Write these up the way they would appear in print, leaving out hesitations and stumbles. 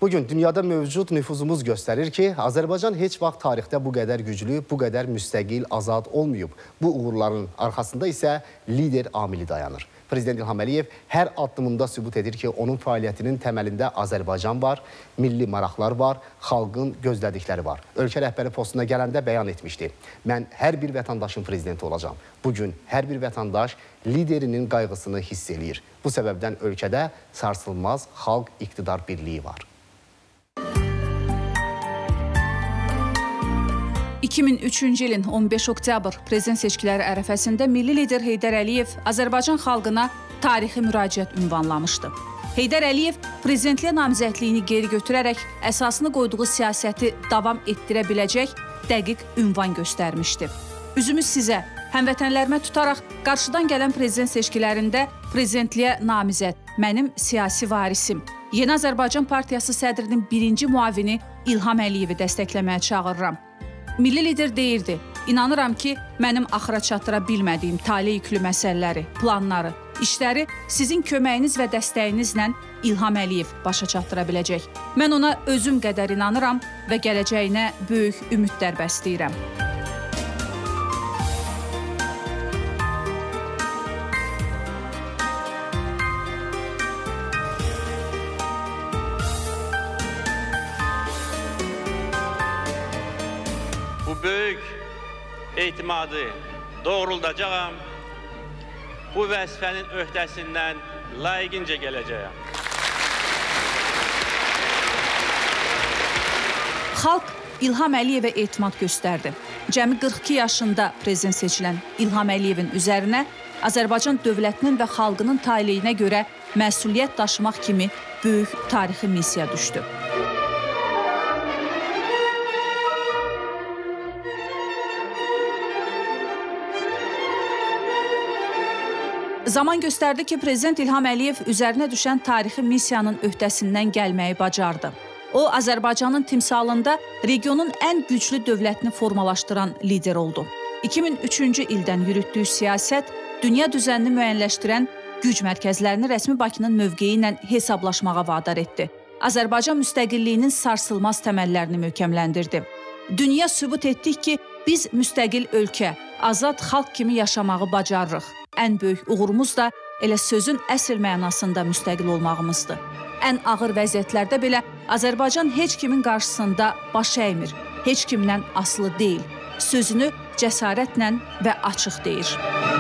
Bugün dünyada mövcud nüfuzumuz göstərir ki, Azərbaycan heç vaxt tarixdə bu qədər güclü, bu qədər müstəqil, azad olmayıb. Bu uğurların arxasında isə lider amili dayanır. Prezident İlham Əliyev hər addımında sübut edir ki, onun fəaliyyətinin təməlində Azərbaycan var, milli maraqlar var, xalqın gözlədikləri var. Ölkə rəhbəri postuna gələndə bəyan etmişdi. Mən hər bir vətəndaşın prezidenti olacağam. Bugün hər bir vətəndaş liderinin qayğısını hiss eləyir. Bu səbəbdən ölkədə sarsılmaz xalq iqtidar birliyi var. 2003-cü ilin 15 oktyabr prezident seçkiləri ərəfəsində milli lider Heydər Əliyev Azərbaycan xalqına tarixi müraciət ünvanlamışdı. Heydər Əliyev prezidentliyə namizədliyini geri götürərək əsasını qoyduğu siyasəti davam etdirə biləcək dəqiq ünvan göstərmişdi. Üzümüz sizə, həmvətənlərimə tutaraq qarşıdan gələn prezident seçkilərində prezidentliyə namizəd, mənim siyasi varisim, Yeni Azərbaycan Partiyası sədrinin birinci muavini İlham Əliyevi dəstəkləməyə çağırıram. Milli lider deyirdi, inanıram ki, mənim axıra çatdıra bilmədiyim talih yüklü məsələləri, planları, işləri sizin köməyiniz və dəstəyinizlə İlham Əliyev başa çatdıra biləcək. Mən ona özüm qədər inanıram və gələcəyinə böyük ümidlər bəsləyirəm. Bu böyük etimadı doğruldacağım, bu vəzifənin öhdəsindən layiqincə gələcəyəm. Xalq İlham Əliyevə etimad göstərdi. Cəmi 42 yaşında prezident seçilən İlham Əliyevin üzərinə Azərbaycan dövlətinin və xalqının taleyinə görə məsuliyyət daşımaq kimi böyük tarixi missiya düşdü. Zaman göstərdi ki, prezident İlham Əliyev üzərinə düşən tarixi missiyanın öhdəsindən gəlməyi bacardı. O, Azərbaycanın timsalında regionun ən güclü dövlətini formalaşdıran lider oldu. 2003-cü ildən yürütdüyü siyasət, dünya düzənini müəyyənləşdirən güc mərkəzlərini rəsmi Bakının mövqeyi ilə hesablaşmağa vadar etdi. Azərbaycan müstəqilliyinin sarsılmaz təməllərini möhkəmləndirdi. Dünya sübut etdik ki, biz müstəqil ölkə, azad xalq kimi yaşamağı bacarırıq. Ən böyük uğurumuz da elə sözün əsl mənasında müstəqil olmağımızdır. Ən ağır vəziyyətlərdə belə Azərbaycan heç kimin qarşısında baş əymir, heç kimdən asılı deyil. Sözünü cəsarətlə və açıq deyir.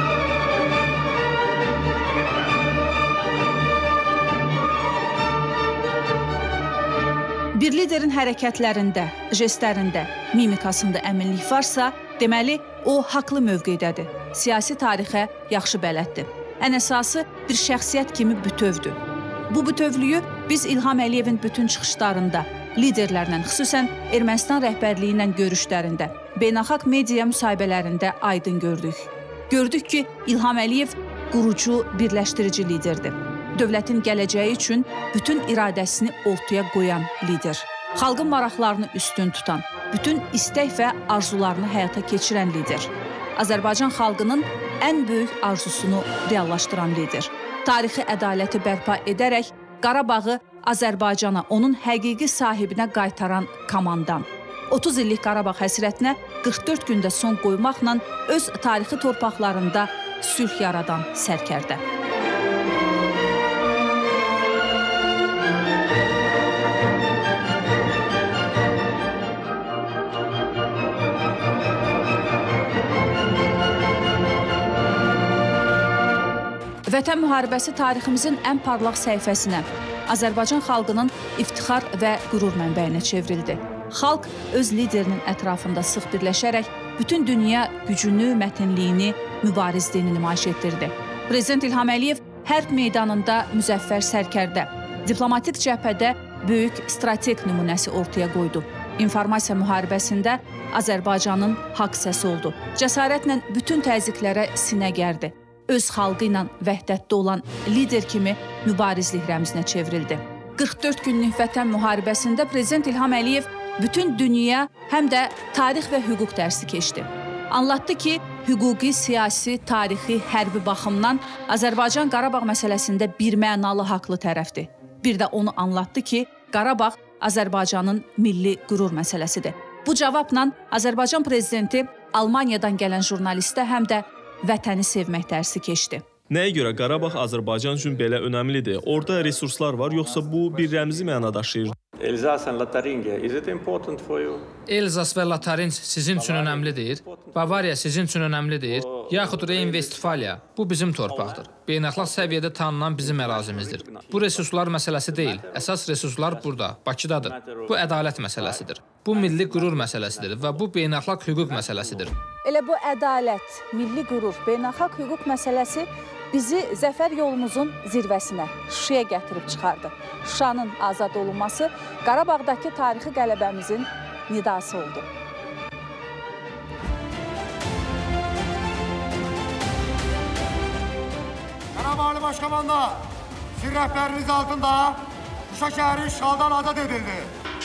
Bir liderin hərəkətlərində, jestlərində, mimikasında əminlik varsa, deməli, o haqlı mövqeydədir. Siyasi tarixə yaxşı bələddir. Ən əsası bir şəxsiyyət kimi bütövdür. Bu bütövlüyü biz İlham Əliyevin bütün çıxışlarında, liderlərlə, xüsusən Ermənistan rəhbərliyi ilə görüşlərində, beynəlxalq media müsahibələrində aydın gördük. Gördük ki, İlham Əliyev qurucu, birləşdirici liderdir. Dövlətin gələcəyi üçün bütün iradəsini ortaya qoyan lider. Xalqın maraqlarını üstün tutan, bütün istək və arzularını həyata keçirən lider. Azərbaycan xalqının ən böyük arzusunu reallaşdıran lider. Tarixi ədaləti bərpa edərək Qarabağı Azərbaycana, onun həqiqi sahibinə qaytaran komandan. 30 illik Qarabağ həsrətinə 44 gündə son qoymaqla öz tarixi torpaqlarında sülh yaradan sərkərdə. Vətən müharibəsi tariximizin ən parlaq səhifəsinə, Azərbaycan xalqının iftixar və qürur mənbəyinə çevrildi. Xalq öz liderinin ətrafında sıx birləşərək bütün dünya gücünü, mətinliyini, mübarizliyini nümayiş etdirdi. Prezident İlham Əliyev hərb meydanında müzəffər sərkərdə, diplomatik cəbhədə böyük strateq nümunəsi ortaya qoydu. İnformasiya müharibəsində Azərbaycanın haqq səsi oldu. Cəsarətlə bütün təzyiqlərə sinə gərdi. Öz xalqı ilə vəhdətdə olan lider kimi mübarizlik rəmzinə çevrildi. 44 günlük vətən müharibəsində prezident İlham Əliyev bütün dünya həm də tarix və hüquq dərsi keçdi. Anlattı ki, hüquqi, siyasi, tarixi, hərbi baxımdan Azərbaycan Qarabağ məsələsində birmənalı haqlı tərəfdir. Bir də onu anlattı ki, Qarabağ Azərbaycanın milli qürur məsələsidir. Bu cavabla Azərbaycan prezidenti Almaniyadan gələn jurnalistə həm də vətəni sevmək dərsi keçdi. Nəyə görə Qarabağ Azərbaycan üçün belə önəmlidir? Orada resurslar var, yoxsa bu bir rəmzi məna daşıyır? Elzas and Lotharingia, is it important for you? Elzas və Lotharing sizin üçün önəmlidir. Bavariya sizin üçün önəmlidir. Yaxud Reyn-Vestfaliya, bu bizim torpaqdır. Beynəlxalq səviyyədə tanınan bizim ərazimizdir. Bu resurslar məsələsi deyil. Əsas resurslar burada, Bakıdadır. Bu ədalət məsələsidir. Bu milli qürur məsələsidir və bu beynəlxalq hüquq məsələsidir. Elə bu ədalət, milli qürur, beynəlxalq hüquq məsələsi bizi zəfər yolumuzun zirvəsinə, Şuşaya gətirib çıxardı. Şuşanın azad olunması Qarabağdakı tarixi qələbəmizin nidası oldu. Qarabağlı Başkomanda, sizin rəhbəriniz altında Şuşa şəhəri işğaldan azad edildi.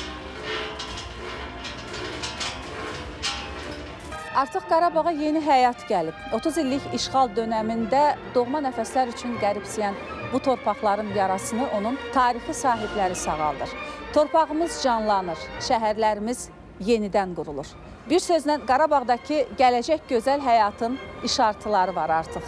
Artıq Qarabağa yeni həyat gəlib. 30 illik işğal dönəmində doğma nəfəslər üçün qəribsiyən bu torpaqların yarasını onun tarixi sahibləri sağaldır. Torpağımız canlanır, şəhərlərimiz yenidən qurulur. Bir sözlə Qarabağdakı gələcək gözəl həyatın işartıları var artıq.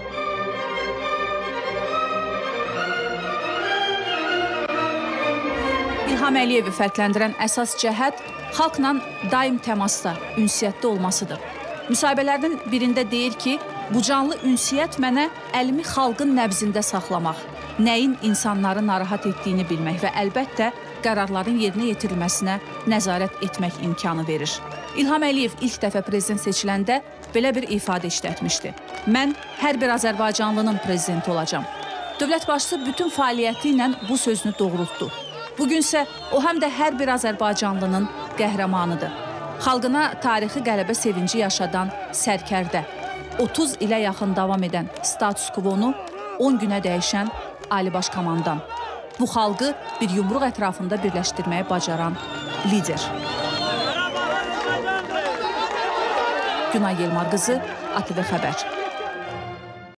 İlham Əliyevi fərqləndirən əsas cəhət xalqla daim təmasda, ünsiyyətdə olmasıdır. Müsahibələrinin birində deyir ki, bu canlı ünsiyyət mənə əlimi xalqın nəbzində saxlamaq, nəyin insanları narahat etdiyini bilmək və əlbəttə qərarların yerinə yetirilməsinə nəzarət etmək imkanı verir. İlham Əliyev ilk dəfə prezident seçiləndə belə bir ifadə işlətmişdi. Mən hər bir Azərbaycanlının prezidenti olacam. Dövlət başçısı bütün fəaliyyəti ilə bu sözünü doğrultdu. Bugünsə o həm də hər bir Azərbaycanlının qəhrəmanıdır. Xalqına tarixi qələbə sevinci yaşadan sərkərdə, 30 ilə yaxın davam edən status quo-nu 10 günə dəyişən Ali Baş Komandan. Bu xalqı bir yumruq ətrafında birləşdirməyə bacaran lider. Günay Yelmar qızı, ATV Xəbər.